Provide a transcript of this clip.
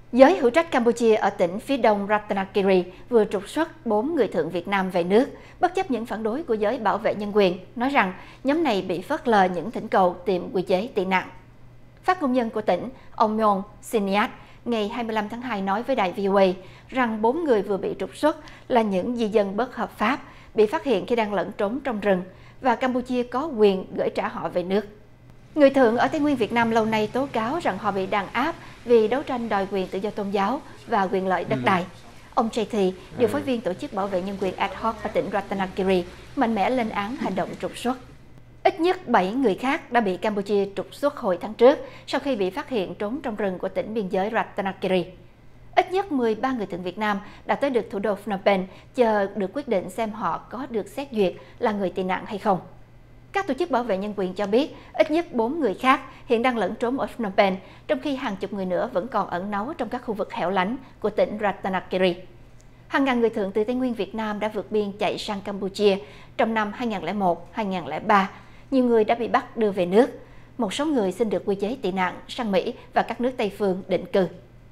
Giới hữu trách Campuchia ở tỉnh phía đông Ratanakiri vừa trục xuất 4 người thượng Việt Nam về nước, bất chấp những phản đối của giới bảo vệ nhân quyền, nói rằng nhóm này bị phớt lờ những thỉnh cầu tìm quy chế tị nạn. Phát ngôn nhân của tỉnh, ông Myong Siniat, ngày 25 tháng 2 nói với đài VOA rằng 4 người vừa bị trục xuất là những di dân bất hợp pháp, bị phát hiện khi đang lẫn trốn trong rừng, và Campuchia có quyền gửi trả họ về nước. Người thượng ở Tây Nguyên Việt Nam lâu nay tố cáo rằng họ bị đàn áp vì đấu tranh đòi quyền tự do tôn giáo và quyền lợi đất đai. Ông Chaithy, điều phối viên tổ chức bảo vệ nhân quyền ad hoc ở tỉnh Ratanakiri, mạnh mẽ lên án hành động trục xuất. Ít nhất 7 người khác đã bị Campuchia trục xuất hồi tháng trước sau khi bị phát hiện trốn trong rừng của tỉnh biên giới Ratanakiri. Ít nhất 13 người thượng Việt Nam đã tới được thủ đô Phnom Penh chờ được quyết định xem họ có được xét duyệt là người tị nạn hay không. Các tổ chức bảo vệ nhân quyền cho biết ít nhất 4 người khác hiện đang lẫn trốn ở Phnom Penh, trong khi hàng chục người nữa vẫn còn ẩn náu trong các khu vực hẻo lánh của tỉnh Ratanakiri. Hàng ngàn người thượng từ Tây Nguyên Việt Nam đã vượt biên chạy sang Campuchia trong năm 2001-2003. Nhiều người đã bị bắt đưa về nước. Một số người xin được quy chế tị nạn sang Mỹ và các nước Tây phương định cư.